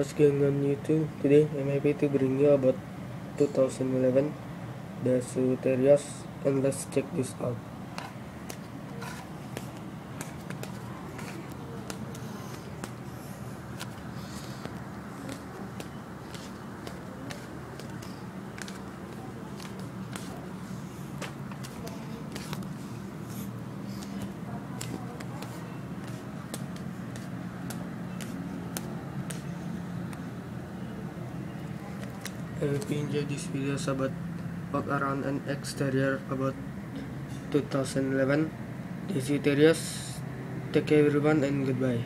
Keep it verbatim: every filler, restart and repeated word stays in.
What's going on YouTube? Today I'm happy to bring you about two thousand eleven the Soterios, and let's check this out. I hope you enjoyed this video about walk around an exterior about two thousand eleven the Soterios. Take care everyone and goodbye.